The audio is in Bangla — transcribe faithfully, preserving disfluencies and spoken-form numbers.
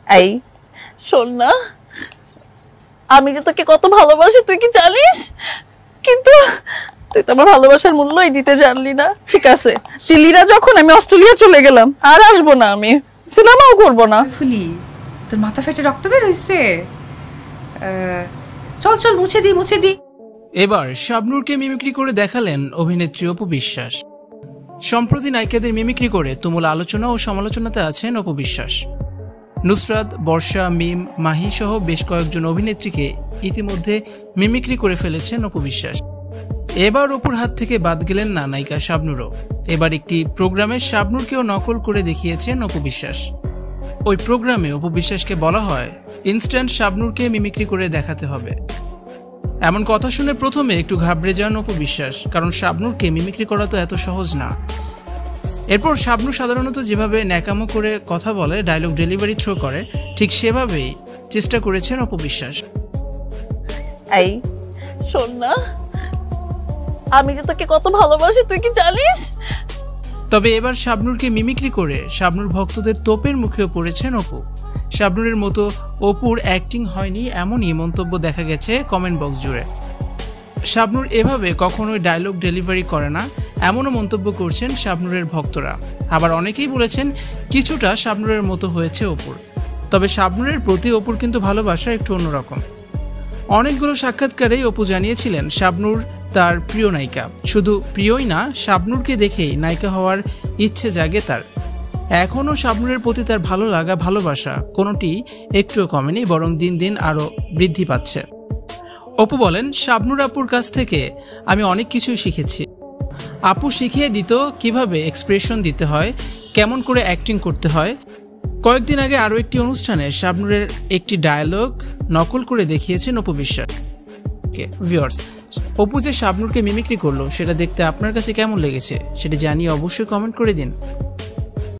এই শোন না, আমি যে তোকে কত ভালোবাসি তুই কি জানিস? কিন্তু তুই তো আমার ভালোবাসার মূল্যই দিতে জানলি না। ঠিক আছে, দিল্লিরা যখন আমি অস্ট্রেলিয়া চলে গেলাম, আর আসবো না, আমি সিনেমাও করবো না। ফুলি, তোর মাথা ফেটে রক্ত বের হইছে। চল চল মুছে দি মুছে দি। এবার শাবনূরকে মিমিক্রি করে দেখালেন অভিনেত্রী অপু বিশ্বাস। সম্প্রতি নায়িকাদের মিমিক্রি করে তুমুল আলোচনা ও সমালোচনাতে আছেন অপু বিশ্বাস। নুসরাত, বর্ষা, মিম, মাহি সহ বেশ কয়েকজন অভিনেত্রীকে ইতিমধ্যে মিমিক্রি করে ফেলেছেন অপু বিশ্বাস। এবার অপুর হাত থেকে বাদ গেলেন না নায়িকা শাবনূরও। এবার একটি প্রোগ্রামে শাবনূরকেও নকল করে দেখিয়েছেন অপু বিশ্বাস। ওই প্রোগ্রামে অপু বিশ্বাসকে বলা হয় ইনস্ট্যান্ট শাবনূরকে মিমিক্রি করে দেখাতে হবে। এমন কথা শুনে প্রথমে একটু ঘাবড়ে যান অপু বিশ্বাস, কারণ শাবনূরকে মিমিক্রি করা তো এত সহজ না। এরপর শাবনূর সাধারণত যেভাবে ন্যাকামো করে কথা বলে, ডায়লগ ডেলিভারি থ্রো করে, ঠিক সেভাবেই চেষ্টা করেছেন অপু বিশ্বাস। এই শোন না, আমি যে তোকে কত ভালোবাসি তুই কি জানিস? তবে এবার শাবনূরকে মিমিক্রি করে শাবনূর ভক্তদের তোপের মুখেও পড়েছেন অপু। শাবনূরের মতো অপুর অ্যাক্টিং হয়নি এমনই মন্তব্য দেখা গেছে কমেন্ট বক্স জুড়ে। শাবনূর এভাবে কখনোই ডায়লগ ডেলিভারি করে না, এমনও মন্তব্য করছেন শাবনূরের ভক্তরা। আবার অনেকেই বলেছেন কিছুটা শাবনূরের মতো হয়েছে অপুর। তবে শাবনূরের প্রতি অপুর কিন্তু ভালোবাসা একটু অন্যরকম। অনেকগুলো সাক্ষাৎকারেই অপু জানিয়েছিলেন শাবনূর তার প্রিয় নায়িকা। শুধু প্রিয়ই না, শাবনূরকে দেখেই নায়িকা হওয়ার ইচ্ছে জাগে তার। এখনও শাবনূরের প্রতি তার ভালো লাগা, ভালোবাসা কোনোটি একটুও কমেনি, বরং দিন দিন আরও বৃদ্ধি পাচ্ছে। অপু বলেন, শাবনূর আপুর কাছ থেকে আমি অনেক কিছুই শিখেছি। আপু শিখিয়ে দিত কিভাবে এক্সপ্রেশন দিতে হয়, কেমন করে অ্যাক্টিং করতে হয়। কয়েকদিন আগে আরও একটি অনুষ্ঠানে শাবনূরের একটি ডায়লগ নকল করে দেখিয়েছেন অপু বিশ্বাস। ভিউয়ার্স, অপু যে শাবনূরকে মিমিক্রি করলো সেটা দেখতে আপনার কাছে কেমন লেগেছে সেটা জানিয়ে অবশ্যই কমেন্ট করে দিন।